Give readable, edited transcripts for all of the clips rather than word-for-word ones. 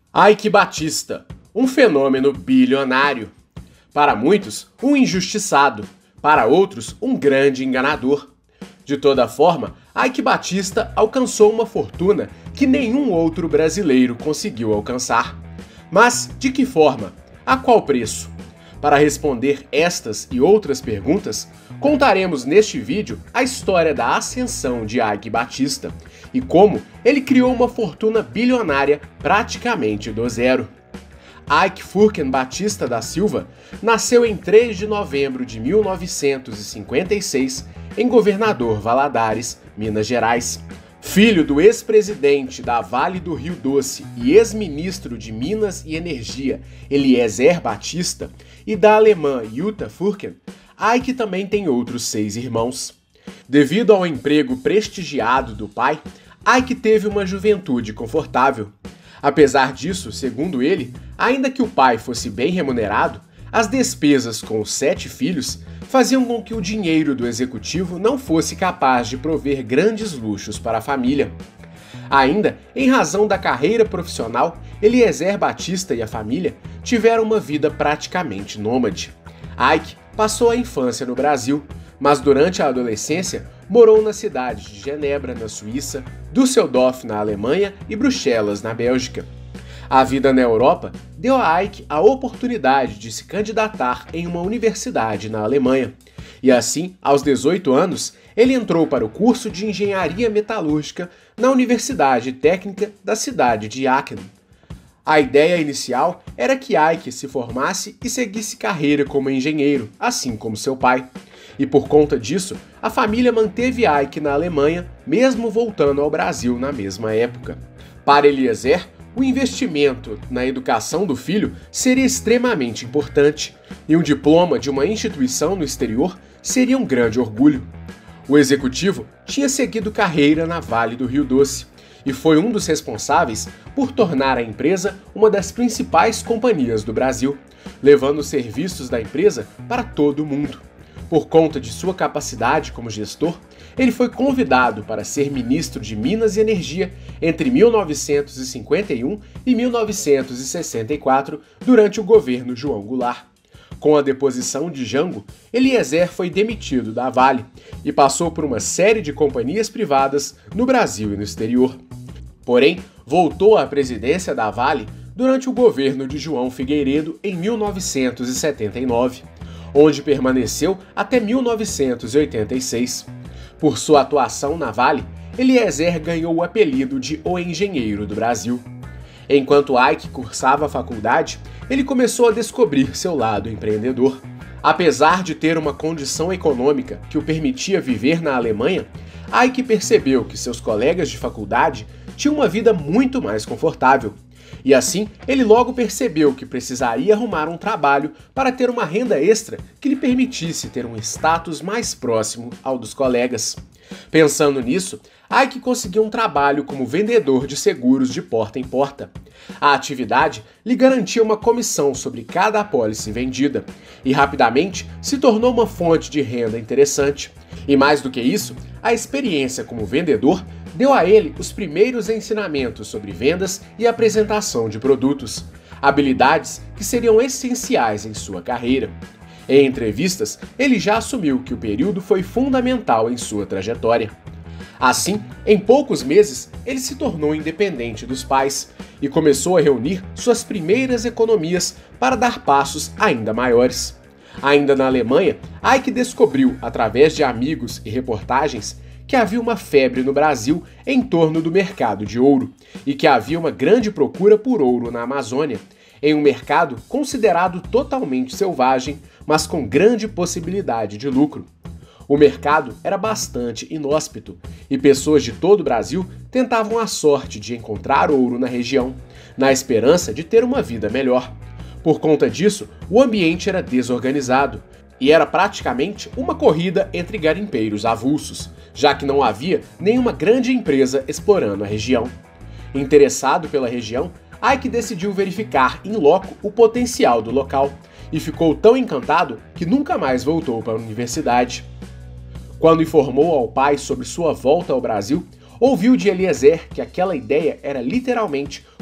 Ike Batista, um fenômeno bilionário. Para muitos, um injustiçado. Para outros, um grande enganador. De toda forma, Ike Batista alcançou uma fortuna que nenhum outro brasileiro conseguiu alcançar. Mas de que forma? A qual preço? Para responder estas e outras perguntas, contaremos neste vídeo a história da ascensão de Ike Batista e como ele criou uma fortuna bilionária praticamente do zero. Ike Furken Batista da Silva nasceu em 3 de novembro de 1956 em Governador Valadares, Minas Gerais. Filho do ex-presidente da Vale do Rio Doce e ex-ministro de Minas e Energia, Eliezer Batista, e da alemã Jutta Furken, Ike também tem outros 6 irmãos. Devido ao emprego prestigiado do pai, Ike teve uma juventude confortável. Apesar disso, segundo ele, ainda que o pai fosse bem remunerado, as despesas com os 7 filhos faziam com que o dinheiro do executivo não fosse capaz de prover grandes luxos para a família. Ainda, em razão da carreira profissional, Eliezer Batista e a família tiveram uma vida praticamente nômade. Ike passou a infância no Brasil, mas durante a adolescência morou nas cidades de Genebra, na Suíça, Düsseldorf, na Alemanha e Bruxelas, na Bélgica. A vida na Europa deu a Ike a oportunidade de se candidatar em uma universidade na Alemanha. E assim, aos 18 anos, ele entrou para o curso de Engenharia Metalúrgica na Universidade Técnica da cidade de Aachen. A ideia inicial era que Ike se formasse e seguisse carreira como engenheiro, assim como seu pai. E por conta disso, a família manteve Ike na Alemanha, mesmo voltando ao Brasil na mesma época. Para Eliezer, o investimento na educação do filho seria extremamente importante, e um diploma de uma instituição no exterior seria um grande orgulho. O executivo tinha seguido carreira na Vale do Rio Doce, e foi um dos responsáveis por tornar a empresa uma das principais companhias do Brasil, levando os serviços da empresa para todo o mundo. Por conta de sua capacidade como gestor, ele foi convidado para ser ministro de Minas e Energia entre 1951 e 1964, durante o governo João Goulart. Com a deposição de Jango, Eliezer foi demitido da Vale e passou por uma série de companhias privadas no Brasil e no exterior. Porém, voltou à presidência da Vale durante o governo de João Figueiredo em 1979. Onde permaneceu até 1986. Por sua atuação na Vale, Eliezer ganhou o apelido de O Engenheiro do Brasil. Enquanto Ike cursava a faculdade, ele começou a descobrir seu lado empreendedor. Apesar de ter uma condição econômica que o permitia viver na Alemanha, Ike percebeu que seus colegas de faculdade tinham uma vida muito mais confortável. E assim, ele logo percebeu que precisaria arrumar um trabalho para ter uma renda extra que lhe permitisse ter um status mais próximo ao dos colegas. Pensando nisso, Ike conseguiu um trabalho como vendedor de seguros de porta em porta. A atividade lhe garantia uma comissão sobre cada apólice vendida, e rapidamente se tornou uma fonte de renda interessante. E mais do que isso, a experiência como vendedor deu a ele os primeiros ensinamentos sobre vendas e apresentação de produtos, habilidades que seriam essenciais em sua carreira. Em entrevistas, ele já assumiu que o período foi fundamental em sua trajetória. Assim, em poucos meses, ele se tornou independente dos pais e começou a reunir suas primeiras economias para dar passos ainda maiores. Ainda na Alemanha, Ike descobriu, através de amigos e reportagens, que havia uma febre no Brasil em torno do mercado de ouro e que havia uma grande procura por ouro na Amazônia, em um mercado considerado totalmente selvagem, mas com grande possibilidade de lucro. O mercado era bastante inóspito e pessoas de todo o Brasil tentavam a sorte de encontrar ouro na região, na esperança de ter uma vida melhor. Por conta disso, o ambiente era desorganizado e era praticamente uma corrida entre garimpeiros avulsos, já que não havia nenhuma grande empresa explorando a região. Interessado pela região, Ike decidiu verificar in loco o potencial do local e ficou tão encantado que nunca mais voltou para a universidade. Quando informou ao pai sobre sua volta ao Brasil, ouviu de Eliezer que aquela ideia era literalmente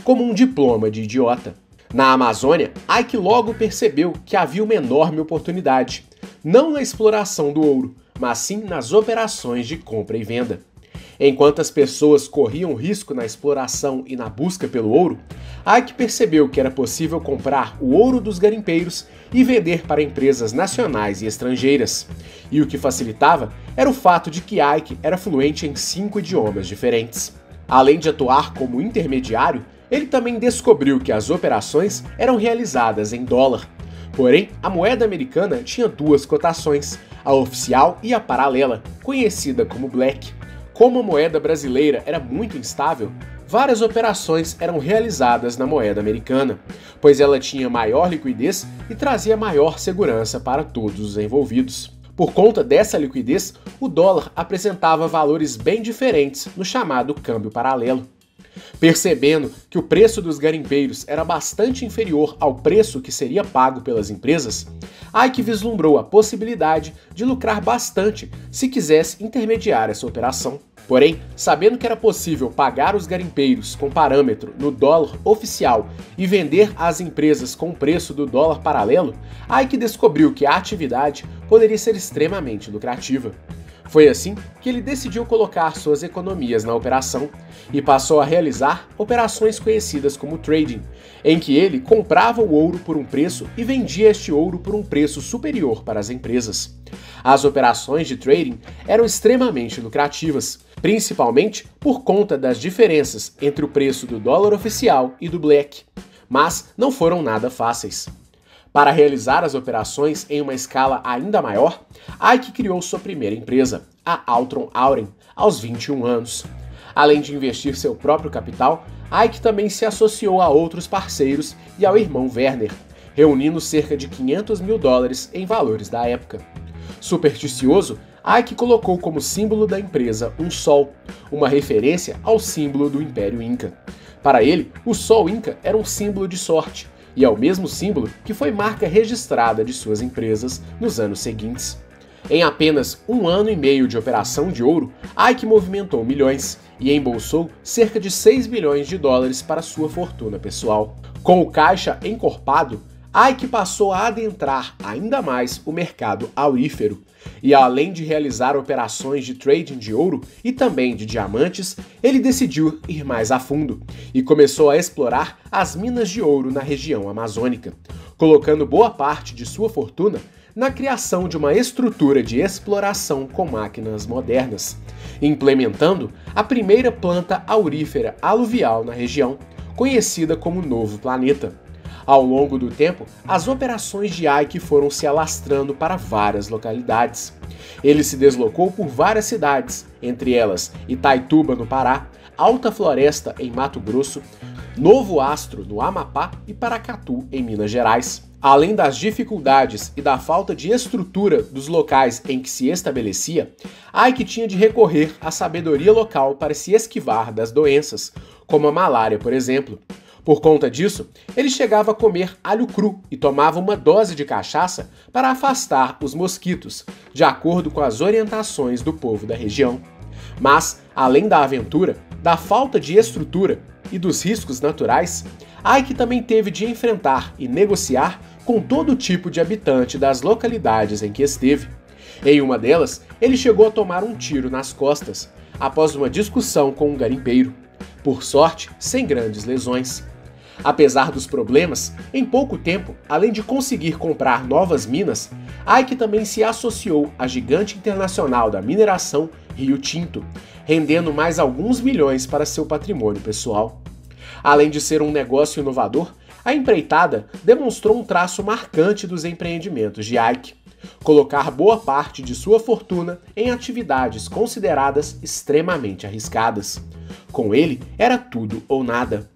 como um diploma de idiota. Na Amazônia, Ike logo percebeu que havia uma enorme oportunidade, não na exploração do ouro, mas sim nas operações de compra e venda. Enquanto as pessoas corriam risco na exploração e na busca pelo ouro, Ike percebeu que era possível comprar o ouro dos garimpeiros e vender para empresas nacionais e estrangeiras. E o que facilitava era o fato de que Ike era fluente em 5 idiomas diferentes. Além de atuar como intermediário, ele também descobriu que as operações eram realizadas em dólar. Porém, a moeda americana tinha 2 cotações, a oficial e a paralela, conhecida como Black. Como a moeda brasileira era muito instável, várias operações eram realizadas na moeda americana, pois ela tinha maior liquidez e trazia maior segurança para todos os envolvidos. Por conta dessa liquidez, o dólar apresentava valores bem diferentes no chamado câmbio paralelo. Percebendo que o preço dos garimpeiros era bastante inferior ao preço que seria pago pelas empresas, Ike vislumbrou a possibilidade de lucrar bastante se quisesse intermediar essa operação. Porém, sabendo que era possível pagar os garimpeiros com parâmetro no dólar oficial e vender às empresas com o preço do dólar paralelo, Ike descobriu que a atividade poderia ser extremamente lucrativa. Foi assim que ele decidiu colocar suas economias na operação e passou a realizar operações conhecidas como trading, em que ele comprava o ouro por um preço e vendia este ouro por um preço superior para as empresas. As operações de trading eram extremamente lucrativas, principalmente por conta das diferenças entre o preço do dólar oficial e do black, mas não foram nada fáceis. Para realizar as operações em uma escala ainda maior, Ike criou sua primeira empresa, a Altron Auren, aos 21 anos. Além de investir seu próprio capital, Ike também se associou a outros parceiros e ao irmão Werner, reunindo cerca de $500 mil em valores da época. Supersticioso, Ike colocou como símbolo da empresa um sol, uma referência ao símbolo do Império Inca. Para ele, o sol Inca era um símbolo de sorte, e é o mesmo símbolo que foi marca registrada de suas empresas nos anos seguintes. Em apenas 1 ano e meio de operação de ouro, Ike movimentou milhões e embolsou cerca de $6 milhões para sua fortuna pessoal. Com o caixa encorpado, Ike passou a adentrar ainda mais o mercado aurífero, e além de realizar operações de trading de ouro e também de diamantes, ele decidiu ir mais a fundo e começou a explorar as minas de ouro na região amazônica, colocando boa parte de sua fortuna na criação de uma estrutura de exploração com máquinas modernas, implementando a primeira planta aurífera aluvial na região, conhecida como Novo Planeta. Ao longo do tempo, as operações de Ike foram se alastrando para várias localidades. Ele se deslocou por várias cidades, entre elas Itaituba, no Pará, Alta Floresta, em Mato Grosso, Novo Astro, no Amapá e Paracatu, em Minas Gerais. Além das dificuldades e da falta de estrutura dos locais em que se estabelecia, Ike tinha de recorrer à sabedoria local para se esquivar das doenças, como a malária, por exemplo. Por conta disso, ele chegava a comer alho cru e tomava uma dose de cachaça para afastar os mosquitos, de acordo com as orientações do povo da região. Mas, além da aventura, da falta de estrutura e dos riscos naturais, Ike também teve de enfrentar e negociar com todo tipo de habitante das localidades em que esteve. Em uma delas, ele chegou a tomar um tiro nas costas, após uma discussão com um garimpeiro. Por sorte, sem grandes lesões. Apesar dos problemas, em pouco tempo, além de conseguir comprar novas minas, Ike também se associou à gigante internacional da mineração Rio Tinto, rendendo mais alguns milhões para seu patrimônio pessoal. Além de ser um negócio inovador, a empreitada demonstrou um traço marcante dos empreendimentos de Ike: colocar boa parte de sua fortuna em atividades consideradas extremamente arriscadas. Com ele, era tudo ou nada.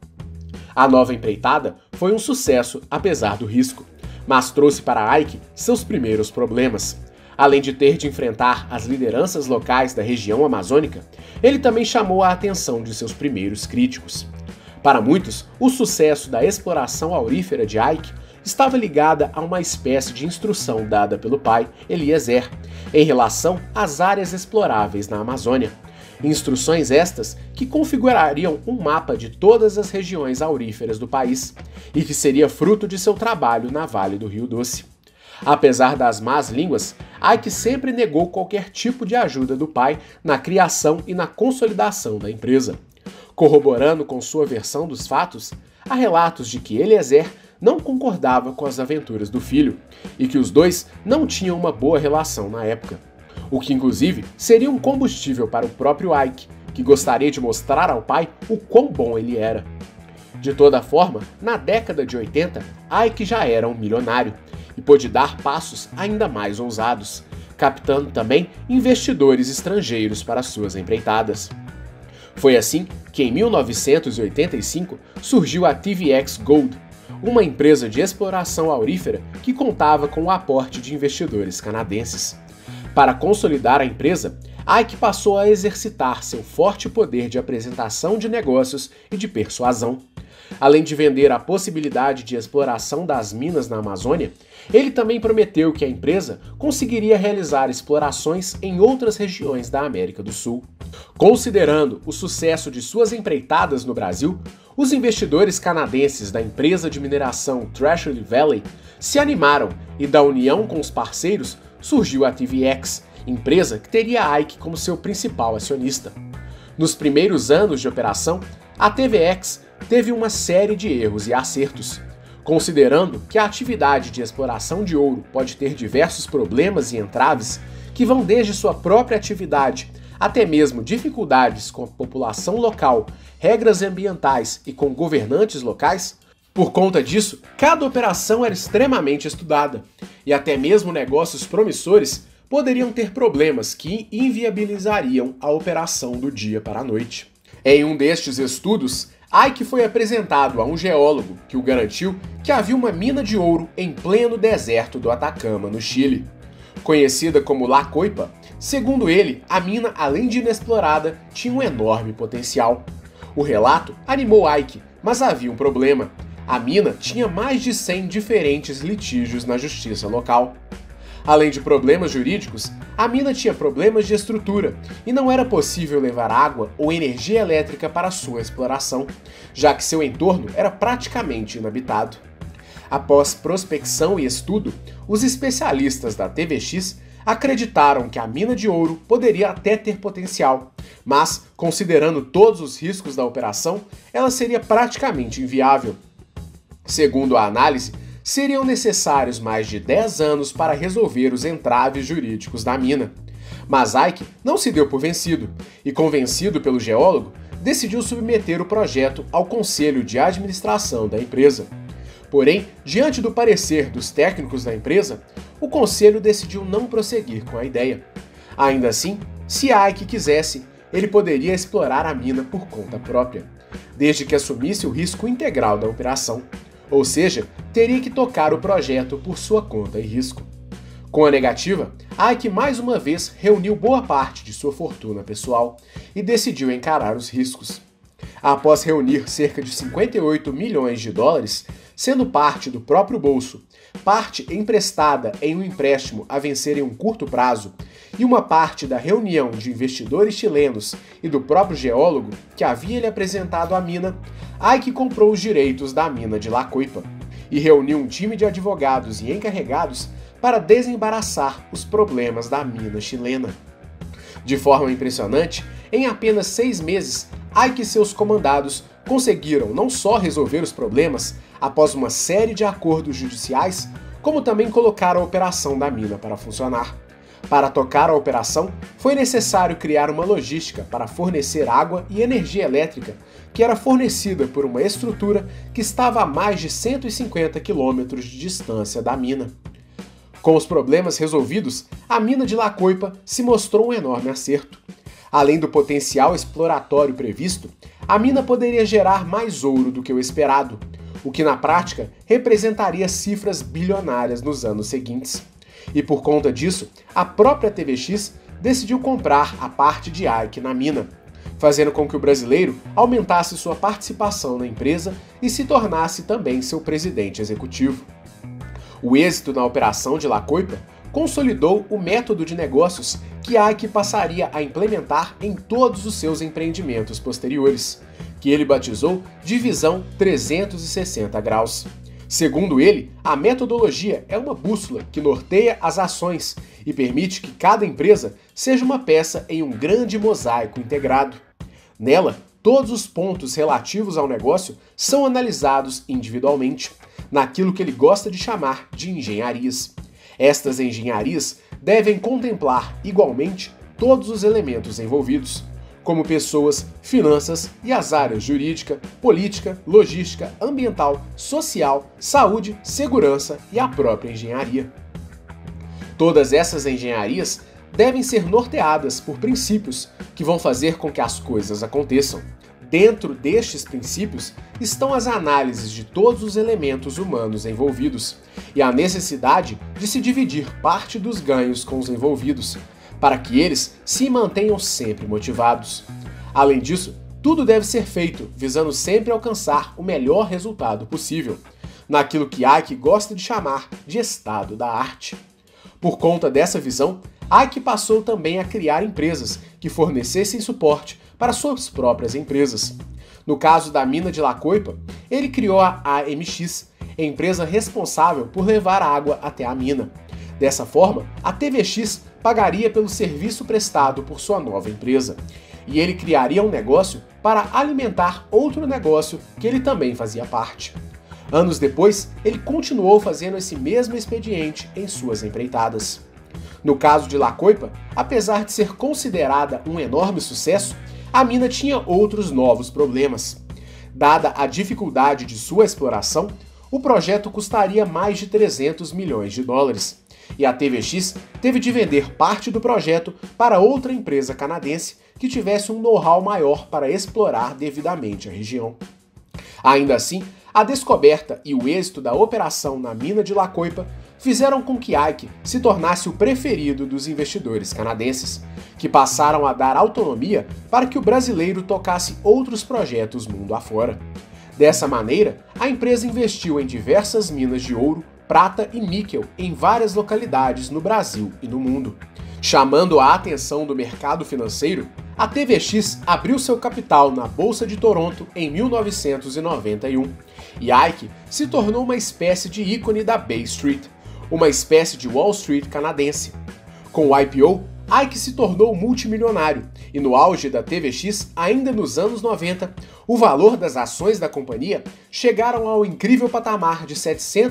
A nova empreitada foi um sucesso apesar do risco, mas trouxe para Ike seus primeiros problemas. Além de ter de enfrentar as lideranças locais da região amazônica, ele também chamou a atenção de seus primeiros críticos. Para muitos, o sucesso da exploração aurífera de Ike estava ligada a uma espécie de instrução dada pelo pai, Eliezer, em relação às áreas exploráveis na Amazônia. Instruções estas que configurariam um mapa de todas as regiões auríferas do país e que seria fruto de seu trabalho na Vale do Rio Doce. Apesar das más línguas, Ike sempre negou qualquer tipo de ajuda do pai na criação e na consolidação da empresa. Corroborando com sua versão dos fatos, há relatos de que Eliezer não concordava com as aventuras do filho e que os dois não tinham uma boa relação na época. O que inclusive seria um combustível para o próprio Ike, que gostaria de mostrar ao pai o quão bom ele era. De toda forma, na década de 80, Ike já era um milionário e pôde dar passos ainda mais ousados, captando também investidores estrangeiros para suas empreitadas. Foi assim que em 1985 surgiu a TVX Gold, uma empresa de exploração aurífera que contava com o aporte de investidores canadenses. Para consolidar a empresa, Ike passou a exercitar seu forte poder de apresentação de negócios e de persuasão. Além de vender a possibilidade de exploração das minas na Amazônia, ele também prometeu que a empresa conseguiria realizar explorações em outras regiões da América do Sul. Considerando o sucesso de suas empreitadas no Brasil, os investidores canadenses da empresa de mineração Treasure Valley se animaram e, da união com os parceiros, surgiu a TVX, empresa que teria Ike como seu principal acionista. Nos primeiros anos de operação, a TVX teve uma série de erros e acertos. Considerando que a atividade de exploração de ouro pode ter diversos problemas e entraves, que vão desde sua própria atividade até mesmo dificuldades com a população local, regras ambientais e com governantes locais, por conta disso, cada operação era extremamente estudada, e até mesmo negócios promissores poderiam ter problemas que inviabilizariam a operação do dia para a noite. Em um destes estudos, Ike foi apresentado a um geólogo que o garantiu que havia uma mina de ouro em pleno deserto do Atacama, no Chile. Conhecida como La Coipa, segundo ele, a mina, além de inexplorada, tinha um enorme potencial. O relato animou Ike, mas havia um problema. A mina tinha mais de 100 diferentes litígios na justiça local. Além de problemas jurídicos, a mina tinha problemas de estrutura e não era possível levar água ou energia elétrica para sua exploração, já que seu entorno era praticamente inabitado. Após prospecção e estudo, os especialistas da TVX acreditaram que a mina de ouro poderia até ter potencial, mas, considerando todos os riscos da operação, ela seria praticamente inviável. Segundo a análise, seriam necessários mais de 10 anos para resolver os entraves jurídicos da mina. Mas Ike não se deu por vencido e, convencido pelo geólogo, decidiu submeter o projeto ao conselho de administração da empresa. Porém, diante do parecer dos técnicos da empresa, o conselho decidiu não prosseguir com a ideia. Ainda assim, se Ike quisesse, ele poderia explorar a mina por conta própria, desde que assumisse o risco integral da operação. Ou seja, teria que tocar o projeto por sua conta e risco. Com a negativa, Ike mais uma vez reuniu boa parte de sua fortuna pessoal e decidiu encarar os riscos. Após reunir cerca de 58 milhões de dólares, sendo parte do próprio bolso, parte emprestada em um empréstimo a vencer em um curto prazo e uma parte da reunião de investidores chilenos e do próprio geólogo que havia lhe apresentado a mina, Ike comprou os direitos da mina de La Coipa e reuniu um time de advogados e encarregados para desembaraçar os problemas da mina chilena. De forma impressionante, em apenas 6 meses, Ike e seus comandados conseguiram não só resolver os problemas após uma série de acordos judiciais, como também colocar a operação da mina para funcionar. Para tocar a operação, foi necessário criar uma logística para fornecer água e energia elétrica, que era fornecida por uma estrutura que estava a mais de 150 quilômetros de distância da mina. Com os problemas resolvidos, a mina de La Coipa se mostrou um enorme acerto. Além do potencial exploratório previsto, a mina poderia gerar mais ouro do que o esperado, o que na prática representaria cifras bilionárias nos anos seguintes. E por conta disso, a própria TVX decidiu comprar a parte de Ike na mina, fazendo com que o brasileiro aumentasse sua participação na empresa e se tornasse também seu presidente executivo. O êxito na operação de La Coipa consolidou o método de negócios que Ike passaria a implementar em todos os seus empreendimentos posteriores, que ele batizou de Visão 360 graus. Segundo ele, a metodologia é uma bússola que norteia as ações e permite que cada empresa seja uma peça em um grande mosaico integrado. Nela, todos os pontos relativos ao negócio são analisados individualmente, naquilo que ele gosta de chamar de engenharias. Estas engenharias devem contemplar igualmente todos os elementos envolvidos, como pessoas, finanças e as áreas jurídica, política, logística, ambiental, social, saúde, segurança e a própria engenharia. Todas essas engenharias devem ser norteadas por princípios que vão fazer com que as coisas aconteçam. Dentro destes princípios estão as análises de todos os elementos humanos envolvidos e a necessidade de se dividir parte dos ganhos com os envolvidos, para que eles se mantenham sempre motivados. Além disso, tudo deve ser feito visando sempre alcançar o melhor resultado possível, naquilo que Ike gosta de chamar de estado da arte. Por conta dessa visão, Ike passou também a criar empresas que fornecessem suporte para suas próprias empresas. No caso da mina de La Coipa, ele criou a AMX, empresa responsável por levar água até a mina. Dessa forma, a TVX pagaria pelo serviço prestado por sua nova empresa, e ele criaria um negócio para alimentar outro negócio que ele também fazia parte. Anos depois, ele continuou fazendo esse mesmo expediente em suas empreitadas. No caso de La Coipa, apesar de ser considerada um enorme sucesso, a mina tinha outros novos problemas. Dada a dificuldade de sua exploração, o projeto custaria mais de 300 milhões de dólares, e a TVX teve de vender parte do projeto para outra empresa canadense que tivesse um know-how maior para explorar devidamente a região. Ainda assim, a descoberta e o êxito da operação na mina de La Coipa fizeram com que Ike se tornasse o preferido dos investidores canadenses, que passaram a dar autonomia para que o brasileiro tocasse outros projetos mundo afora. Dessa maneira, a empresa investiu em diversas minas de ouro, prata e níquel em várias localidades no Brasil e no mundo. Chamando a atenção do mercado financeiro, a TVX abriu seu capital na Bolsa de Toronto em 1991, e Ike se tornou uma espécie de ícone da Bay Street, uma espécie de Wall Street canadense. Com o IPO, Ike se tornou multimilionário, e no auge da TVX, ainda nos anos 90, o valor das ações da companhia chegaram ao incrível patamar de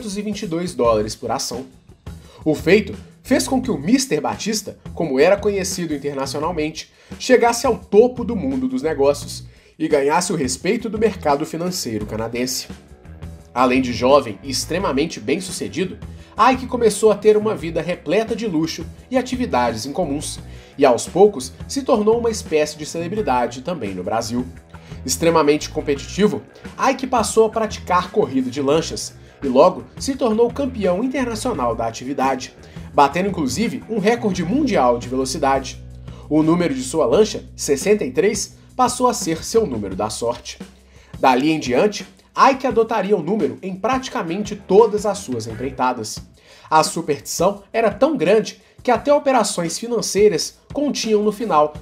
722 dólares por ação. O feito fez com que o Mr. Batista, como era conhecido internacionalmente, chegasse ao topo do mundo dos negócios e ganhasse o respeito do mercado financeiro canadense. Além de jovem e extremamente bem-sucedido, Ike começou a ter uma vida repleta de luxo e atividades incomuns, e aos poucos se tornou uma espécie de celebridade também no Brasil. Extremamente competitivo, Ike passou a praticar corrida de lanchas e logo se tornou campeão internacional da atividade, batendo inclusive um recorde mundial de velocidade. O número de sua lancha, 63, passou a ser seu número da sorte. Dali em diante, Ike adotaria o número em praticamente todas as suas empreitadas. A superstição era tão grande que até operações financeiras continham no final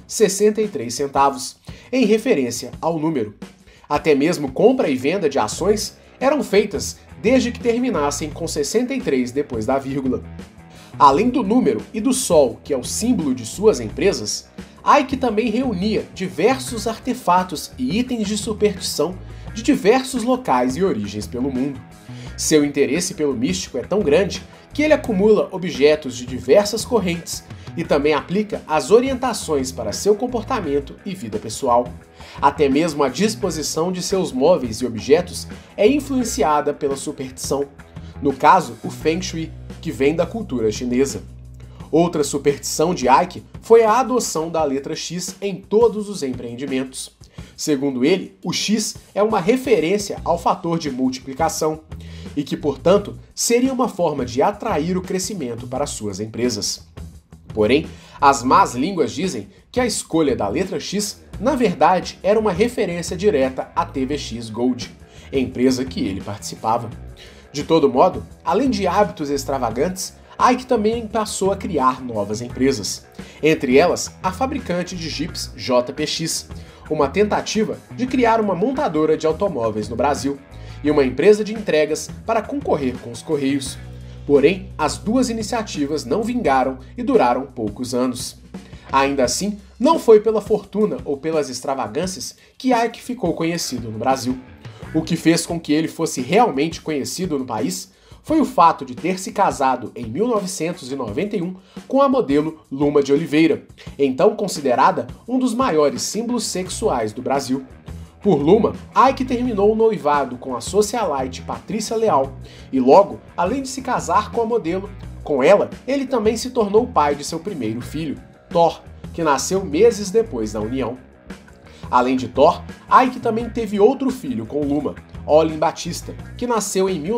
63 centavos, em referência ao número. Até mesmo compra e venda de ações eram feitas desde que terminassem com 63 depois da vírgula. Além do número e do sol, que é o símbolo de suas empresas, Ike também reunia diversos artefatos e itens de superstição de diversos locais e origens pelo mundo. Seu interesse pelo místico é tão grande que ele acumula objetos de diversas correntes e também aplica as orientações para seu comportamento e vida pessoal. Até mesmo a disposição de seus móveis e objetos é influenciada pela superstição, no caso, o Feng Shui, que vem da cultura chinesa. Outra superstição de Ike foi a adoção da letra X em todos os empreendimentos. Segundo ele, o X é uma referência ao fator de multiplicação e que, portanto, seria uma forma de atrair o crescimento para suas empresas. Porém, as más línguas dizem que a escolha da letra X, na verdade, era uma referência direta à TVX Gold, empresa que ele participava. De todo modo, além de hábitos extravagantes, Ike também passou a criar novas empresas. Entre elas, a fabricante de jipes JPX, uma tentativa de criar uma montadora de automóveis no Brasil, e uma empresa de entregas para concorrer com os Correios. Porém, as duas iniciativas não vingaram e duraram poucos anos. Ainda assim, não foi pela fortuna ou pelas extravagâncias que Ike ficou conhecido no Brasil. O que fez com que ele fosse realmente conhecido no país foi o fato de ter se casado em 1991 com a modelo Luma de Oliveira, então considerada um dos maiores símbolos sexuais do Brasil. Por Luma, Ike terminou o noivado com a socialite Patrícia Leal e logo, além de se casar com a modelo, com ela, ele também se tornou pai de seu primeiro filho, Thor, que nasceu meses depois da união. Além de Thor, Ike também teve outro filho com Luma, Olin Batista, que nasceu em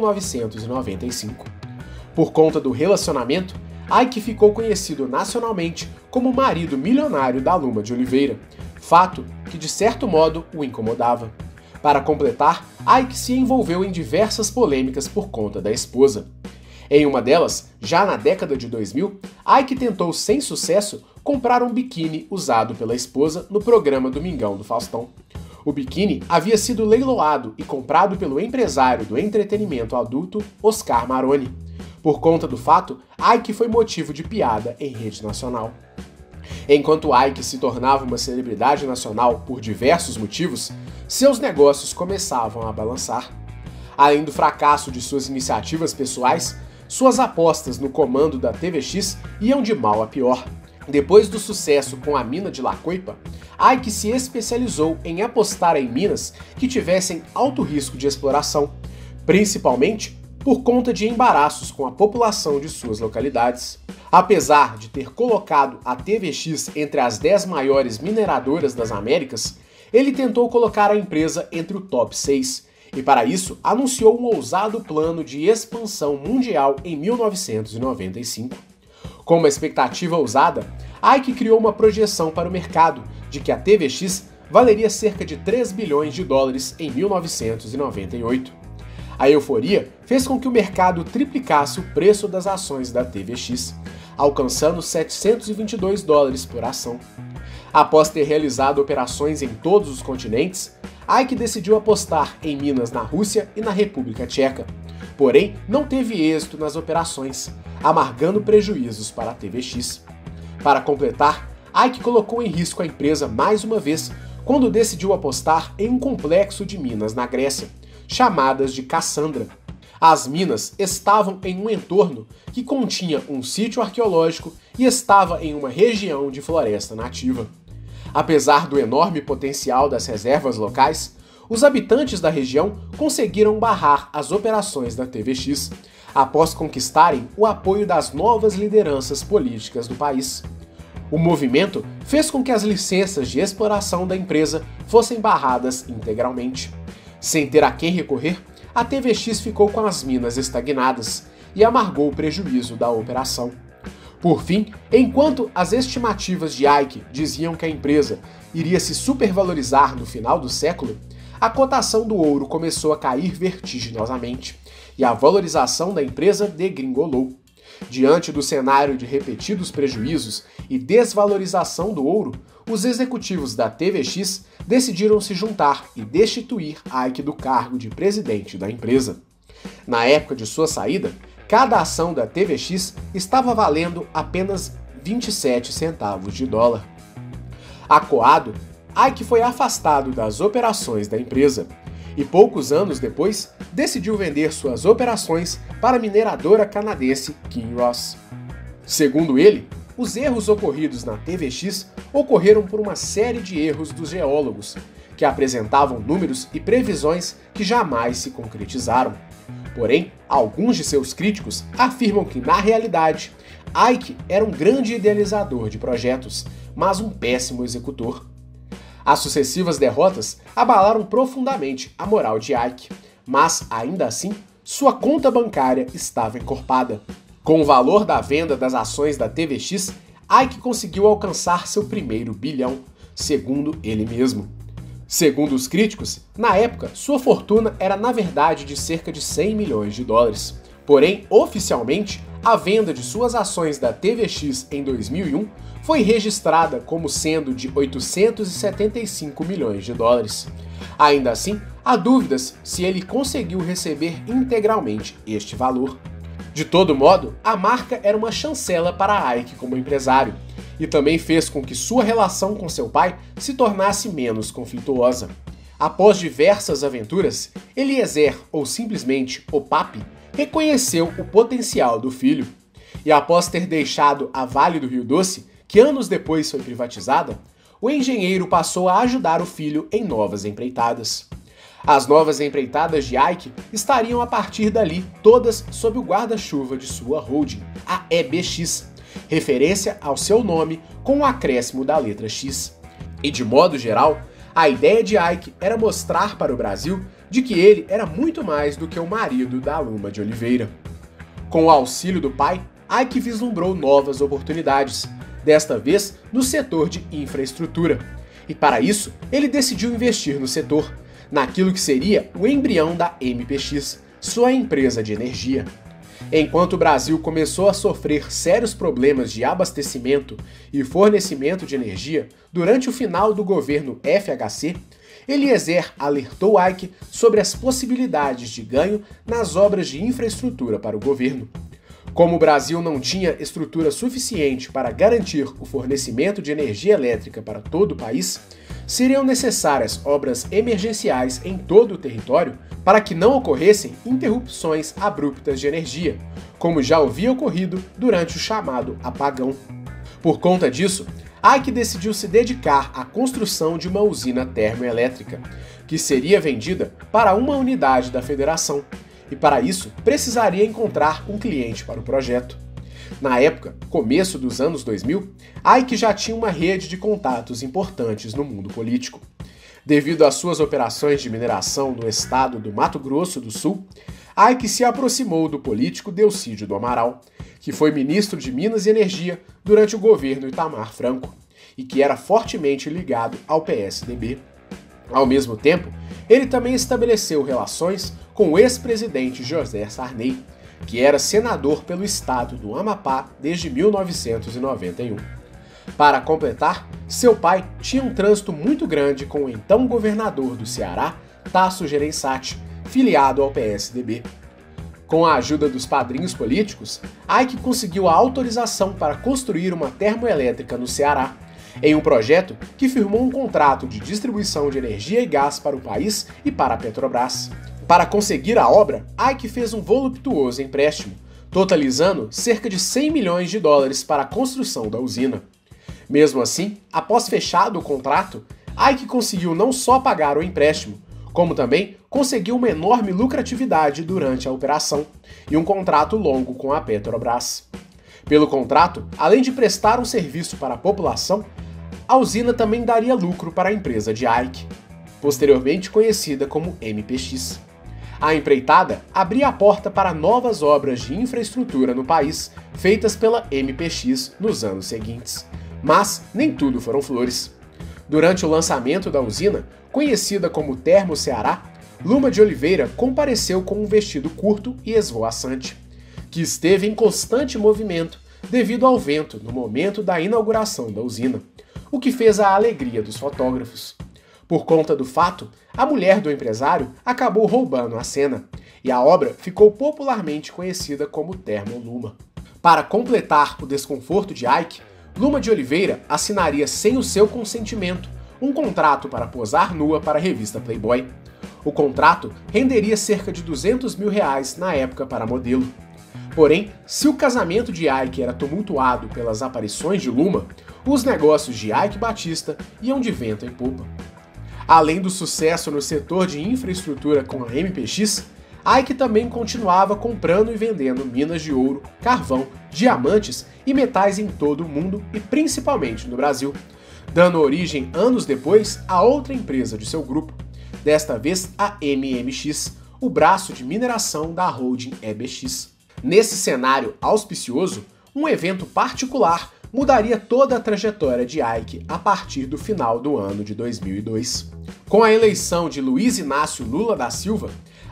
1995. Por conta do relacionamento, Ike ficou conhecido nacionalmente como o marido milionário da Luma de Oliveira, fato que de certo modo o incomodava. Para completar, Ike se envolveu em diversas polêmicas por conta da esposa. Em uma delas, já na década de 2000, Ike tentou sem sucesso comprar um biquíni usado pela esposa no programa Domingão do Faustão. O biquíni havia sido leiloado e comprado pelo empresário do entretenimento adulto Oscar Maroni. Por conta do fato, Ike foi motivo de piada em rede nacional. Enquanto Ike se tornava uma celebridade nacional por diversos motivos, seus negócios começavam a balançar. Além do fracasso de suas iniciativas pessoais, suas apostas no comando da TVX iam de mal a pior. Depois do sucesso com a mina de La Coipa, Ike se especializou em apostar em minas que tivessem alto risco de exploração, principalmente por conta de embaraços com a população de suas localidades. Apesar de ter colocado a TVX entre as 10 maiores mineradoras das Américas, ele tentou colocar a empresa entre o top 6, e para isso anunciou um ousado plano de expansão mundial em 1995. Com uma expectativa ousada, Ike criou uma projeção para o mercado de que a TVX valeria cerca de 3 bilhões de dólares em 1998. A euforia fez com que o mercado triplicasse o preço das ações da TVX, alcançando 722 dólares por ação. Após ter realizado operações em todos os continentes, Ike decidiu apostar em minas na Rússia e na República Tcheca, porém não teve êxito nas operações, amargando prejuízos para a TVX. Para completar, Ike colocou em risco a empresa mais uma vez quando decidiu apostar em um complexo de minas na Grécia, chamadas de Cassandra. As minas estavam em um entorno que continha um sítio arqueológico e estava em uma região de floresta nativa. Apesar do enorme potencial das reservas locais, os habitantes da região conseguiram barrar as operações da TVX, após conquistarem o apoio das novas lideranças políticas do país. O movimento fez com que as licenças de exploração da empresa fossem barradas integralmente. Sem ter a quem recorrer, a TVX ficou com as minas estagnadas e amargou o prejuízo da operação. Por fim, enquanto as estimativas de Ike diziam que a empresa iria se supervalorizar no final do século, a cotação do ouro começou a cair vertiginosamente e a valorização da empresa degringolou. Diante do cenário de repetidos prejuízos e desvalorização do ouro, os executivos da TVX decidiram se juntar e destituir Ike do cargo de presidente da empresa. Na época de sua saída, cada ação da TVX estava valendo apenas 27 centavos de dólar. Acuado, Ike foi afastado das operações da empresa e poucos anos depois decidiu vender suas operações para a mineradora canadense Kinross. Segundo ele, os erros ocorridos na TVX ocorreram por uma série de erros dos geólogos, que apresentavam números e previsões que jamais se concretizaram. Porém, alguns de seus críticos afirmam que, na realidade, Ike era um grande idealizador de projetos, mas um péssimo executor. As sucessivas derrotas abalaram profundamente a moral de Ike, mas, ainda assim, sua conta bancária estava encorpada. Com o valor da venda das ações da TVX, Ike conseguiu alcançar seu primeiro bilhão, segundo ele mesmo. Segundo os críticos, na época, sua fortuna era na verdade de cerca de 100 milhões de dólares. Porém, oficialmente, a venda de suas ações da TVX em 2001 foi registrada como sendo de 875 milhões de dólares. Ainda assim, há dúvidas se ele conseguiu receber integralmente este valor. De todo modo, a marca era uma chancela para Ike como empresário, e também fez com que sua relação com seu pai se tornasse menos conflituosa. Após diversas aventuras, Eliezer, ou simplesmente o Papi, reconheceu o potencial do filho. E após ter deixado a Vale do Rio Doce, que anos depois foi privatizada, o engenheiro passou a ajudar o filho em novas empreitadas. As novas empreitadas de Ike estariam a partir dali todas sob o guarda-chuva de sua holding, a EBX, referência ao seu nome com o acréscimo da letra X. E de modo geral, a ideia de Ike era mostrar para o Brasil de que ele era muito mais do que o marido da Luma de Oliveira. Com o auxílio do pai, Ike vislumbrou novas oportunidades, desta vez no setor de infraestrutura. E para isso, ele decidiu investir no setor, naquilo que seria o embrião da MPX, sua empresa de energia. Enquanto o Brasil começou a sofrer sérios problemas de abastecimento e fornecimento de energia durante o final do governo FHC, Eliezer alertou Ike sobre as possibilidades de ganho nas obras de infraestrutura para o governo. Como o Brasil não tinha estrutura suficiente para garantir o fornecimento de energia elétrica para todo o país, seriam necessárias obras emergenciais em todo o território para que não ocorressem interrupções abruptas de energia, como já havia ocorrido durante o chamado apagão. Por conta disso, Ike decidiu se dedicar à construção de uma usina termoelétrica, que seria vendida para uma unidade da federação, e para isso precisaria encontrar um cliente para o projeto. Na época, começo dos anos 2000, Ike já tinha uma rede de contatos importantes no mundo político. Devido às suas operações de mineração no estado do Mato Grosso do Sul, Ike se aproximou do político Delcídio do Amaral, que foi ministro de Minas e Energia durante o governo Itamar Franco, e que era fortemente ligado ao PSDB. Ao mesmo tempo, ele também estabeleceu relações com o ex-presidente José Sarney, que era senador pelo estado do Amapá desde 1991. Para completar, seu pai tinha um trânsito muito grande com o então governador do Ceará, Tasso Gereissati, filiado ao PSDB. Com a ajuda dos padrinhos políticos, Ike conseguiu a autorização para construir uma termoelétrica no Ceará, em um projeto que firmou um contrato de distribuição de energia e gás para o país e para a Petrobras. Para conseguir a obra, Ike fez um voluptuoso empréstimo, totalizando cerca de 100 milhões de dólares para a construção da usina. Mesmo assim, após fechado o contrato, Ike conseguiu não só pagar o empréstimo, como também conseguiu uma enorme lucratividade durante a operação e um contrato longo com a Petrobras. Pelo contrato, além de prestar um serviço para a população, a usina também daria lucro para a empresa de Ike, posteriormente conhecida como MPX. A empreitada abria a porta para novas obras de infraestrutura no país, feitas pela MPX nos anos seguintes. Mas nem tudo foram flores. Durante o lançamento da usina, conhecida como Termo Ceará, Luma de Oliveira compareceu com um vestido curto e esvoaçante, que esteve em constante movimento devido ao vento no momento da inauguração da usina, o que fez a alegria dos fotógrafos. Por conta do fato, a mulher do empresário acabou roubando a cena, e a obra ficou popularmente conhecida como Termo Luma. Para completar o desconforto de Ike, Luma de Oliveira assinaria sem o seu consentimento um contrato para posar nua para a revista Playboy. O contrato renderia cerca de R$200 mil na época para a modelo. Porém, se o casamento de Ike era tumultuado pelas aparições de Luma, os negócios de Ike Batista iam de vento em popa. Além do sucesso no setor de infraestrutura com a MPX, Ike também continuava comprando e vendendo minas de ouro, carvão, diamantes e metais em todo o mundo e principalmente no Brasil, dando origem anos depois a outra empresa de seu grupo, desta vez a MMX, o braço de mineração da holding EBX. Nesse cenário auspicioso, um evento particular mudaria toda a trajetória de Ike a partir do final do ano de 2002. Com a eleição de Luiz Inácio Lula da Silva,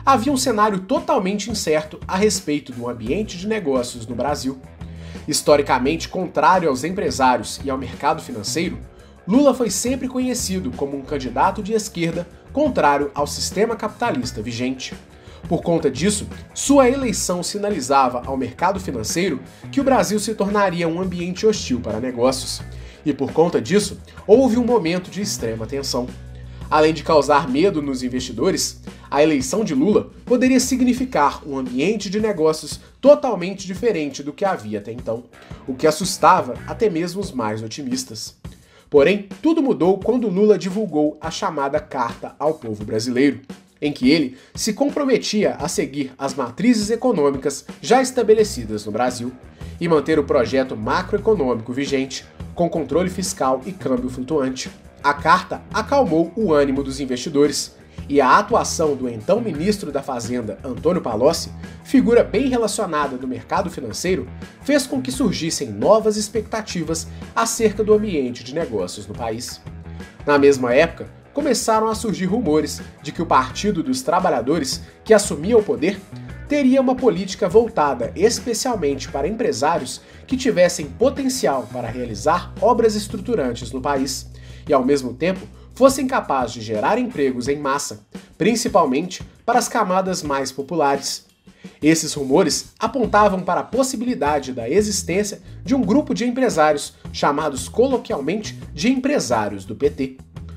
havia um cenário totalmente incerto a respeito do ambiente de negócios no Brasil. Historicamente contrário aos empresários e ao mercado financeiro, Lula foi sempre conhecido como um candidato de esquerda contrário ao sistema capitalista vigente. Por conta disso, sua eleição sinalizava ao mercado financeiro que o Brasil se tornaria um ambiente hostil para negócios. E por conta disso, houve um momento de extrema tensão. Além de causar medo nos investidores, a eleição de Lula poderia significar um ambiente de negócios totalmente diferente do que havia até então, o que assustava até mesmo os mais otimistas. Porém, tudo mudou quando Lula divulgou a chamada Carta ao Povo Brasileiro, em que ele se comprometia a seguir as matrizes econômicas já estabelecidas no Brasil e manter o projeto macroeconômico vigente, com controle fiscal e câmbio flutuante. A carta acalmou o ânimo dos investidores, e a atuação do então ministro da Fazenda, Antônio Palocci, figura bem relacionada no mercado financeiro, fez com que surgissem novas expectativas acerca do ambiente de negócios no país. Na mesma época, começaram a surgir rumores de que o Partido dos Trabalhadores, que assumia o poder, teria uma política voltada especialmente para empresários que tivessem potencial para realizar obras estruturantes no país e, ao mesmo tempo, fossem capazes de gerar empregos em massa, principalmente para as camadas mais populares. Esses rumores apontavam para a possibilidade da existência de um grupo de empresários chamados coloquialmente de empresários do PT.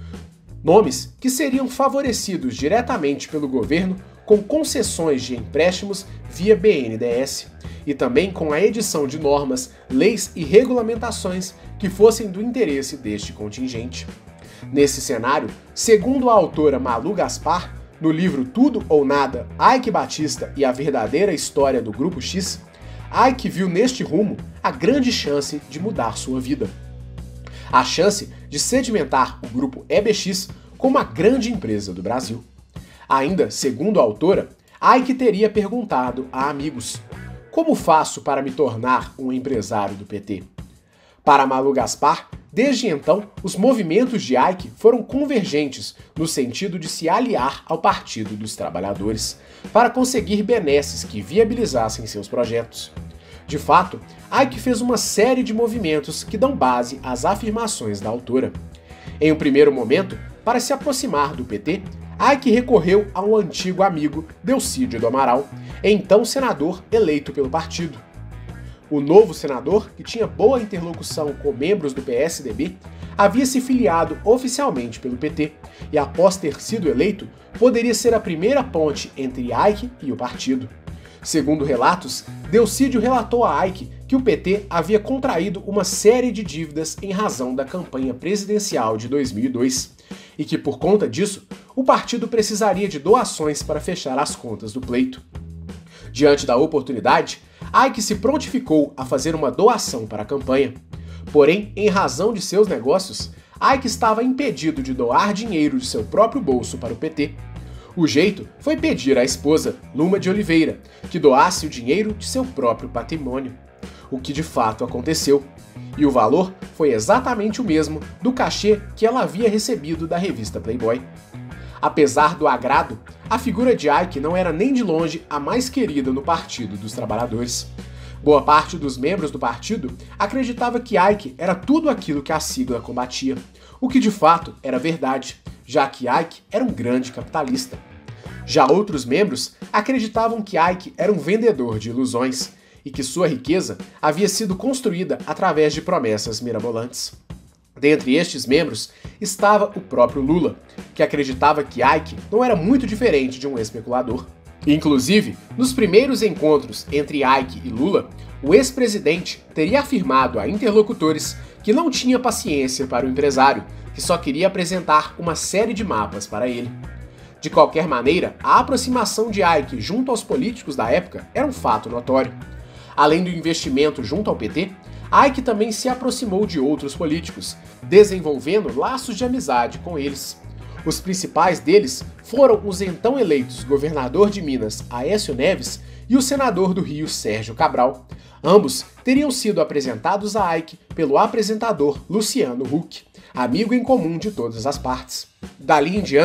Nomes que seriam favorecidos diretamente pelo governo com concessões de empréstimos via BNDES e também com a edição de normas, leis e regulamentações que fossem do interesse deste contingente. Nesse cenário, segundo a autora Malu Gaspar, no livro Tudo ou Nada, Eike Batista e a Verdadeira História do Grupo X, Eike viu neste rumo a grande chance de mudar sua vida. A chance de sedimentar o Grupo EBX como a grande empresa do Brasil. Ainda, segundo a autora, Eike teria perguntado a amigos: como faço para me tornar um empresário do PT? Para Malu Gaspar, desde então, os movimentos de Eike foram convergentes no sentido de se aliar ao Partido dos Trabalhadores para conseguir benesses que viabilizassem seus projetos. De fato, Eike fez uma série de movimentos que dão base às afirmações da autora. Em um primeiro momento, para se aproximar do PT, Eike recorreu a um antigo amigo, Delcídio do Amaral, então senador eleito pelo partido. O novo senador, que tinha boa interlocução com membros do PSDB, havia se filiado oficialmente pelo PT e, após ter sido eleito, poderia ser a primeira ponte entre Eike e o partido. Segundo relatos, Delcídio relatou a Eike que o PT havia contraído uma série de dívidas em razão da campanha presidencial de 2002 e que, por conta disso, o partido precisaria de doações para fechar as contas do pleito. Diante da oportunidade, Eike se prontificou a fazer uma doação para a campanha. Porém, em razão de seus negócios, Eike estava impedido de doar dinheiro de seu próprio bolso para o PT. O jeito foi pedir à esposa, Luma de Oliveira, que doasse o dinheiro de seu próprio patrimônio, o que de fato aconteceu. E o valor foi exatamente o mesmo do cachê que ela havia recebido da revista Playboy. Apesar do agrado, a figura de Eike não era nem de longe a mais querida no Partido dos Trabalhadores. Boa parte dos membros do partido acreditava que Eike era tudo aquilo que a sigla combatia, o que de fato era verdade, já que Eike era um grande capitalista. Já outros membros acreditavam que Eike era um vendedor de ilusões e que sua riqueza havia sido construída através de promessas mirabolantes. Dentre estes membros estava o próprio Lula, que acreditava que Eike não era muito diferente de um especulador. Inclusive, nos primeiros encontros entre Eike e Lula, o ex-presidente teria afirmado a interlocutores que não tinha paciência para o empresário, que só queria apresentar uma série de mapas para ele. De qualquer maneira, a aproximação de Eike junto aos políticos da época era um fato notório. Além do investimento junto ao PT, Eike também se aproximou de outros políticos, desenvolvendo laços de amizade com eles. Os principais deles foram os então eleitos governador de Minas, Aécio Neves, e o senador do Rio, Sérgio Cabral. Ambos teriam sido apresentados a Eike pelo apresentador Luciano Huck, amigo em comum de todas as partes. Dali em diante,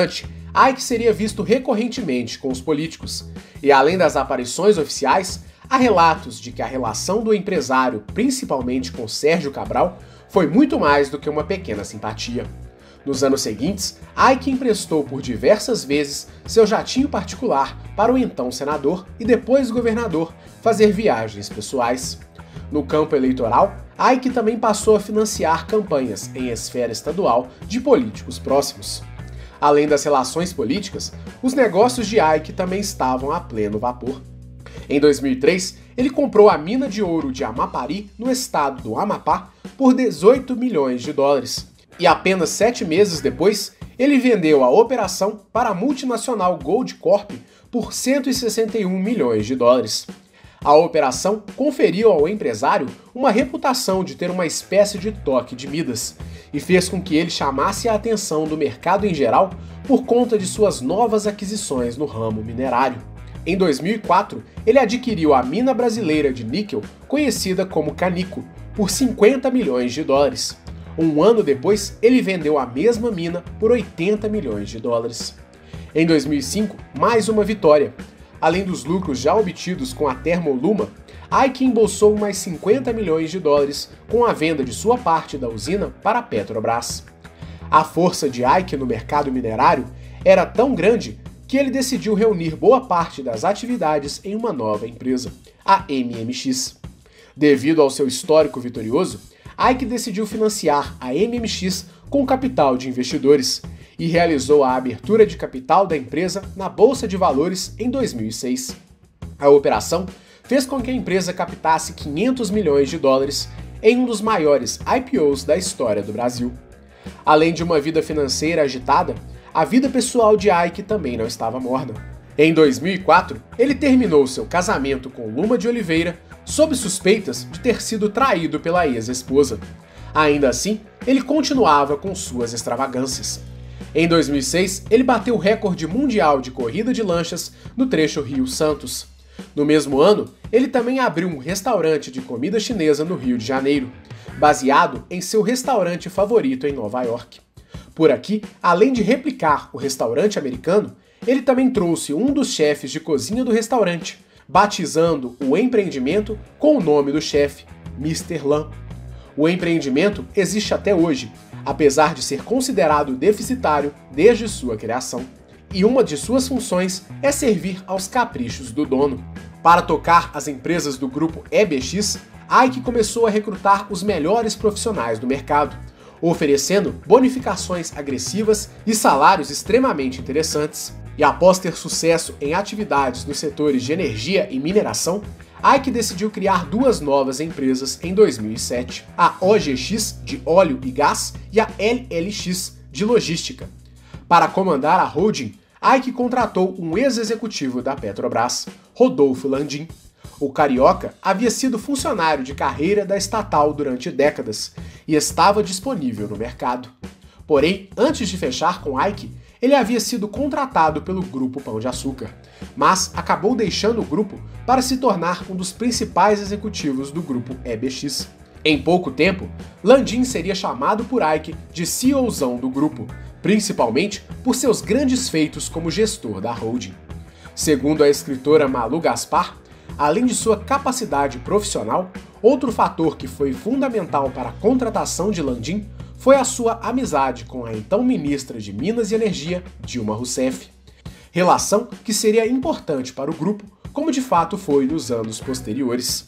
Ike seria visto recorrentemente com os políticos, e além das aparições oficiais, há relatos de que a relação do empresário, principalmente com Sérgio Cabral, foi muito mais do que uma pequena simpatia. Nos anos seguintes, Ike emprestou por diversas vezes seu jatinho particular para o então senador e depois governador fazer viagens pessoais. No campo eleitoral, Ike também passou a financiar campanhas em esfera estadual de políticos próximos. Além das relações políticas, os negócios de Ike também estavam a pleno vapor. Em 2003, ele comprou a mina de ouro de Amapari, no estado do Amapá, por 18 milhões de dólares. E apenas 7 meses depois, ele vendeu a operação para a multinacional Gold Corp por 161 milhões de dólares. A operação conferiu ao empresário uma reputação de ter uma espécie de toque de Midas e fez com que ele chamasse a atenção do mercado em geral por conta de suas novas aquisições no ramo minerário. Em 2004, ele adquiriu a mina brasileira de níquel, conhecida como Canico, por 50 milhões de dólares. Um ano depois, ele vendeu a mesma mina por 80 milhões de dólares. Em 2005, mais uma vitória. Além dos lucros já obtidos com a Termoluma, Ike embolsou mais 50 milhões de dólares com a venda de sua parte da usina para a Petrobras. A força de Ike no mercado minerário era tão grande que ele decidiu reunir boa parte das atividades em uma nova empresa, a MMX. Devido ao seu histórico vitorioso, Ike decidiu financiar a MMX com capital de investidores e realizou a abertura de capital da empresa na Bolsa de Valores em 2006. A operação fez com que a empresa captasse 500 milhões de dólares em um dos maiores IPOs da história do Brasil. Além de uma vida financeira agitada, a vida pessoal de Ike também não estava morna. Em 2004, ele terminou seu casamento com Luma de Oliveira sob suspeitas de ter sido traído pela ex-esposa. Ainda assim, ele continuava com suas extravagâncias. Em 2006, ele bateu o recorde mundial de corrida de lanchas no trecho Rio-Santos. No mesmo ano, ele também abriu um restaurante de comida chinesa no Rio de Janeiro, baseado em seu restaurante favorito em Nova York. Por aqui, além de replicar o restaurante americano, ele também trouxe um dos chefes de cozinha do restaurante, batizando o empreendimento com o nome do chefe, Mr. Lam. O empreendimento existe até hoje, apesar de ser considerado deficitário desde sua criação. E uma de suas funções é servir aos caprichos do dono. Para tocar as empresas do grupo EBX, Ike começou a recrutar os melhores profissionais do mercado, oferecendo bonificações agressivas e salários extremamente interessantes. E após ter sucesso em atividades nos setores de energia e mineração, Ike decidiu criar duas novas empresas em 2007, a OGX, de óleo e gás, e a LLX, de logística. Para comandar a holding, Ike contratou um ex-executivo da Petrobras, Rodolfo Landim. O carioca havia sido funcionário de carreira da estatal durante décadas e estava disponível no mercado. Porém, antes de fechar com Ike, ele havia sido contratado pelo Grupo Pão de Açúcar, mas acabou deixando o grupo para se tornar um dos principais executivos do grupo EBX. Em pouco tempo, Landim seria chamado por Ike de CEOzão do grupo, principalmente por seus grandes feitos como gestor da holding. Segundo a escritora Malu Gaspar, além de sua capacidade profissional, outro fator que foi fundamental para a contratação de Landim foi a sua amizade com a então ministra de Minas e Energia, Dilma Rousseff. Relação que seria importante para o grupo, como de fato foi nos anos posteriores.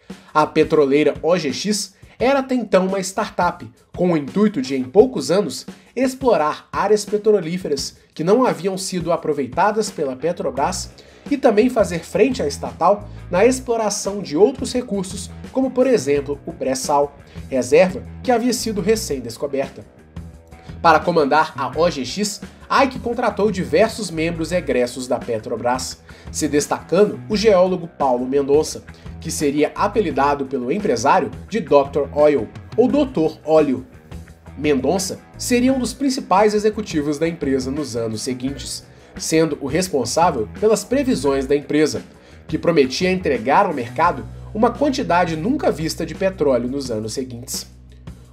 A petroleira OGX era até então uma startup, com o intuito de, em poucos anos, explorar áreas petrolíferas que não haviam sido aproveitadas pela Petrobras e também fazer frente à estatal na exploração de outros recursos, como por exemplo o pré-sal, reserva que havia sido recém-descoberta. Para comandar a OGX, Ike contratou diversos membros egressos da Petrobras, se destacando o geólogo Paulo Mendonça, que seria apelidado pelo empresário de Dr. Oil, ou Dr. Óleo. Mendonça seria um dos principais executivos da empresa nos anos seguintes, sendo o responsável pelas previsões da empresa, que prometia entregar ao mercado uma quantidade nunca vista de petróleo nos anos seguintes.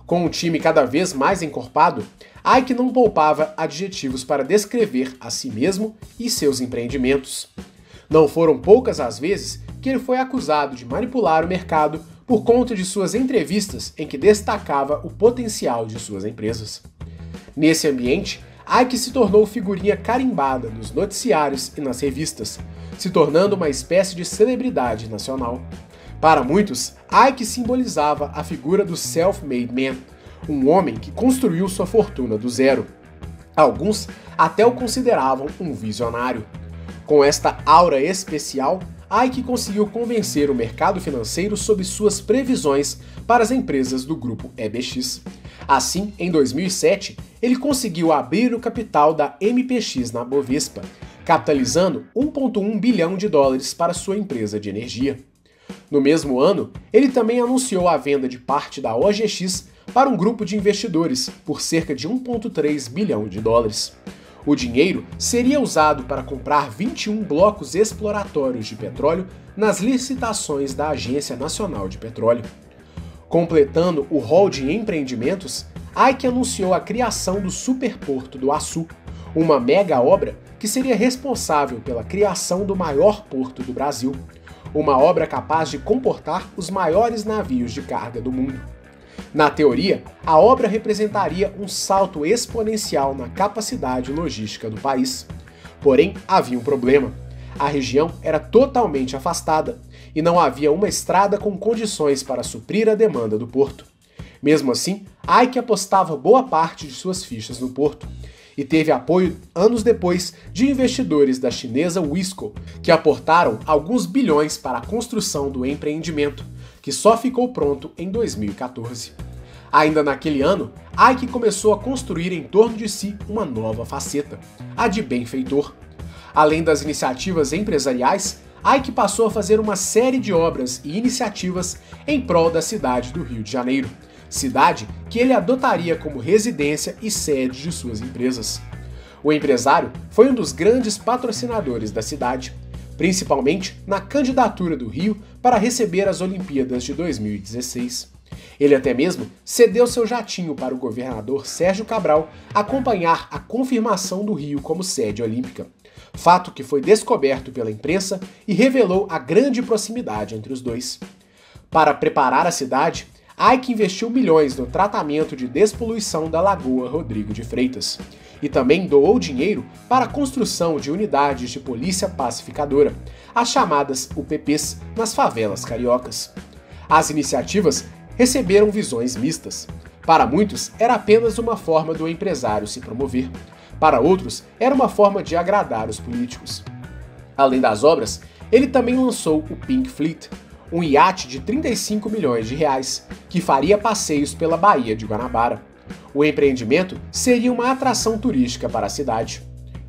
Com um time cada vez mais encorpado, Ike não poupava adjetivos para descrever a si mesmo e seus empreendimentos. Não foram poucas as vezes que ele foi acusado de manipular o mercado por conta de suas entrevistas em que destacava o potencial de suas empresas. Nesse ambiente, Ike se tornou figurinha carimbada nos noticiários e nas revistas, se tornando uma espécie de celebridade nacional. Para muitos, Ike simbolizava a figura do self-made man, um homem que construiu sua fortuna do zero. Alguns até o consideravam um visionário. Com esta aura especial, Ike conseguiu convencer o mercado financeiro sobre suas previsões para as empresas do grupo EBX. Assim, em 2007, ele conseguiu abrir o capital da MPX na Bovespa, capitalizando 1,1 bilhão de dólares para sua empresa de energia. No mesmo ano, ele também anunciou a venda de parte da OGX para um grupo de investidores por cerca de 1,3 bilhão de dólares. O dinheiro seria usado para comprar 21 blocos exploratórios de petróleo nas licitações da Agência Nacional de Petróleo. Completando o rol de empreendimentos, Ike anunciou a criação do Superporto do Açu, uma mega obra que seria responsável pela criação do maior porto do Brasil, uma obra capaz de comportar os maiores navios de carga do mundo. Na teoria, a obra representaria um salto exponencial na capacidade logística do país. Porém, havia um problema. A região era totalmente afastada e não havia uma estrada com condições para suprir a demanda do porto. Mesmo assim, Ike apostava boa parte de suas fichas no porto e teve apoio anos depois de investidores da chinesa Wisco, que aportaram alguns bilhões para a construção do empreendimento, que só ficou pronto em 2014. Ainda naquele ano, Ike começou a construir em torno de si uma nova faceta, a de benfeitor. Além das iniciativas empresariais, Ike passou a fazer uma série de obras e iniciativas em prol da cidade do Rio de Janeiro, cidade que ele adotaria como residência e sede de suas empresas. O empresário foi um dos grandes patrocinadores da cidade, principalmente na candidatura do Rio para receber as Olimpíadas de 2016. Ele até mesmo cedeu seu jatinho para o governador Sérgio Cabral acompanhar a confirmação do Rio como sede olímpica, fato que foi descoberto pela imprensa e revelou a grande proximidade entre os dois. Para preparar a cidade, Ike investiu milhões no tratamento de despoluição da Lagoa Rodrigo de Freitas e também doou dinheiro para a construção de unidades de polícia pacificadora, as chamadas UPPs, nas favelas cariocas. As iniciativas receberam visões mistas. Para muitos, era apenas uma forma do empresário se promover. Para outros, era uma forma de agradar os políticos. Além das obras, ele também lançou o Pink Fleet, um iate de 35 milhões de reais, que faria passeios pela Baía de Guanabara. O empreendimento seria uma atração turística para a cidade.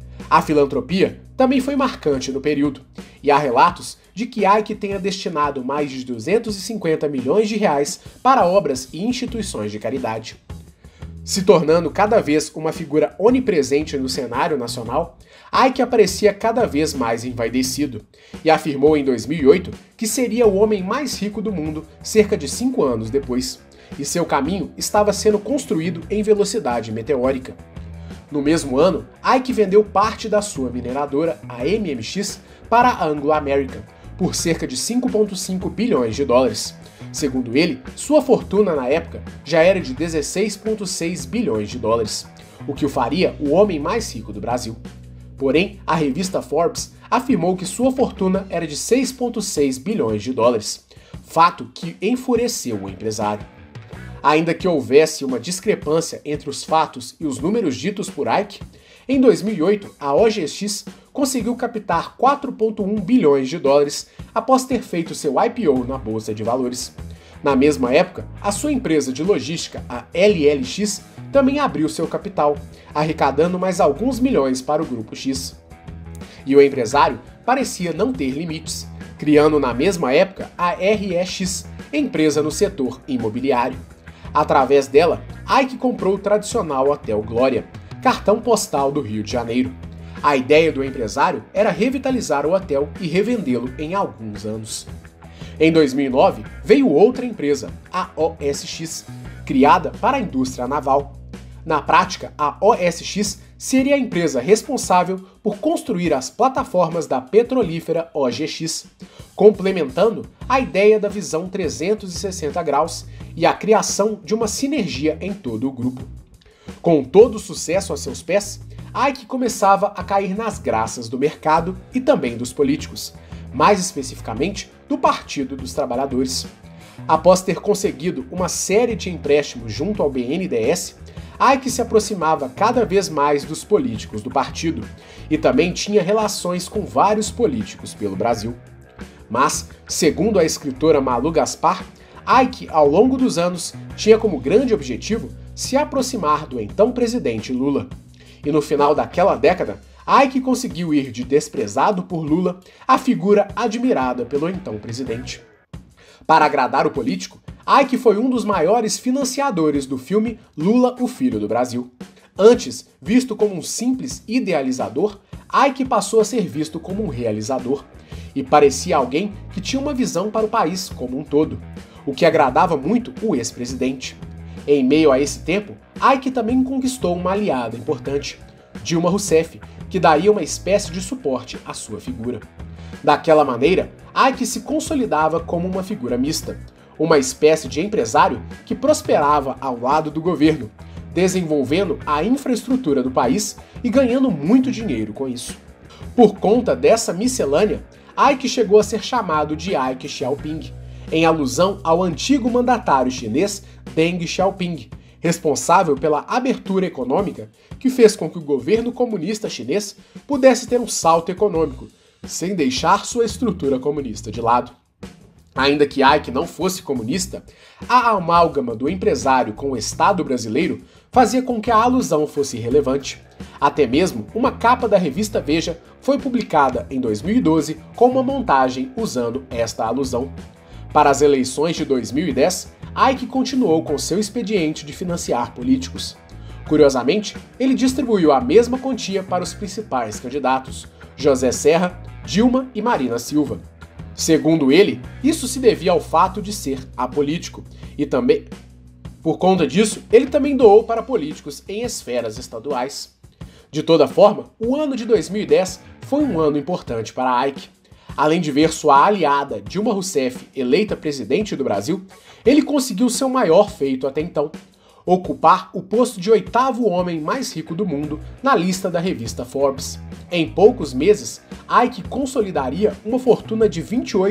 A filantropia também foi marcante no período, e há relatos de que Ike tenha destinado mais de 250 milhões de reais para obras e instituições de caridade. Se tornando cada vez uma figura onipresente no cenário nacional, Ike aparecia cada vez mais envaidecido e afirmou em 2008 que seria o homem mais rico do mundo cerca de 5 anos depois, e seu caminho estava sendo construído em velocidade meteórica. No mesmo ano, Ike vendeu parte da sua mineradora, a MMX, para a Anglo American, por cerca de 5,5 bilhões de dólares. Segundo ele, sua fortuna na época já era de 16,6 bilhões de dólares, o que o faria o homem mais rico do Brasil. Porém, a revista Forbes afirmou que sua fortuna era de 6,6 bilhões de dólares, fato que enfureceu o empresário. Ainda que houvesse uma discrepância entre os fatos e os números ditos por Ike, em 2008 a OGX conseguiu captar 4,1 bilhões de dólares após ter feito seu IPO na Bolsa de Valores. Na mesma época, a sua empresa de logística, a LLX, também abriu seu capital, arrecadando mais alguns milhões para o Grupo X. E o empresário parecia não ter limites, criando na mesma época a REX, empresa no setor imobiliário. Através dela, Ike comprou o tradicional Hotel Glória, cartão postal do Rio de Janeiro. A ideia do empresário era revitalizar o hotel e revendê-lo em alguns anos. Em 2009, veio outra empresa, a OSX, criada para a indústria naval. Na prática, a OSX seria a empresa responsável por construir as plataformas da petrolífera OGX, complementando a ideia da visão 360 graus e a criação de uma sinergia em todo o grupo. Com todo o sucesso a seus pés, a Ike começava a cair nas graças do mercado e também dos políticos, mais especificamente do Partido dos Trabalhadores. Após ter conseguido uma série de empréstimos junto ao BNDES, a Ike se aproximava cada vez mais dos políticos do partido e também tinha relações com vários políticos pelo Brasil. Mas, segundo a escritora Malu Gaspar, Ike, ao longo dos anos, tinha como grande objetivo se aproximar do então presidente Lula. E no final daquela década, Ike conseguiu ir de desprezado por Lula a figura admirada pelo então presidente. Para agradar o político, Ike foi um dos maiores financiadores do filme Lula, o Filho do Brasil. Antes, visto como um simples idealizador, Ike passou a ser visto como um realizador. E parecia alguém que tinha uma visão para o país como um todo, o que agradava muito o ex-presidente. Em meio a esse tempo, Ike também conquistou uma aliada importante, Dilma Rousseff, que daria uma espécie de suporte à sua figura. Daquela maneira, Ike se consolidava como uma figura mista, uma espécie de empresário que prosperava ao lado do governo, desenvolvendo a infraestrutura do país e ganhando muito dinheiro com isso. Por conta dessa miscelânea, Ike chegou a ser chamado de Ike Xiaoping, em alusão ao antigo mandatário chinês Deng Xiaoping, responsável pela abertura econômica que fez com que o governo comunista chinês pudesse ter um salto econômico, sem deixar sua estrutura comunista de lado. Ainda que Ike não fosse comunista, a amálgama do empresário com o Estado brasileiro fazia com que a alusão fosse relevante. Até mesmo uma capa da revista Veja foi publicada em 2012 com uma montagem usando esta alusão. Para as eleições de 2010, Ike continuou com seu expediente de financiar políticos. Curiosamente, ele distribuiu a mesma quantia para os principais candidatos, José Serra, Dilma e Marina Silva. Segundo ele, isso se devia ao fato de ser apolítico e também, por conta disso, ele também doou para políticos em esferas estaduais. De toda forma, o ano de 2010 foi um ano importante para Ike. Além de ver sua aliada Dilma Rousseff eleita presidente do Brasil, ele conseguiu seu maior feito até então: ocupar o posto de 8º homem mais rico do mundo na lista da revista Forbes. Em poucos meses, Ike consolidaria uma fortuna de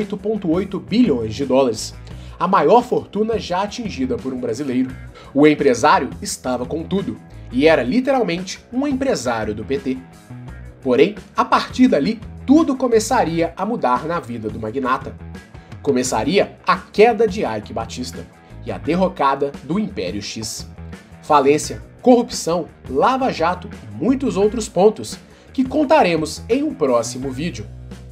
28,8 bilhões de dólares, a maior fortuna já atingida por um brasileiro. O empresário estava com tudo, e era literalmente um empresário do PT. Porém, a partir dali, tudo começaria a mudar na vida do magnata. Começaria a queda de Ike Batista e a derrocada do Império X. Falência, corrupção, lava-jato e muitos outros pontos que contaremos em um próximo vídeo.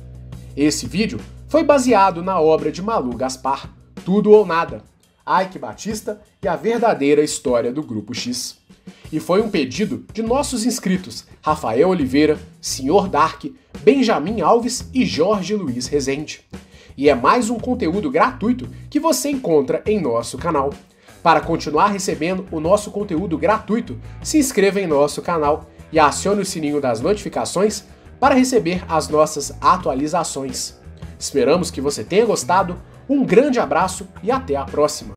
Esse vídeo foi baseado na obra de Malu Gaspar, Tudo ou Nada, Ike Batista e a verdadeira história do Grupo X. E foi um pedido de nossos inscritos Rafael Oliveira, Sr. Dark, Benjamin Alves e Jorge Luiz Rezende. E é mais um conteúdo gratuito que você encontra em nosso canal. Para continuar recebendo o nosso conteúdo gratuito, se inscreva em nosso canal e acione o sininho das notificações para receber as nossas atualizações. Esperamos que você tenha gostado, um grande abraço e até a próxima!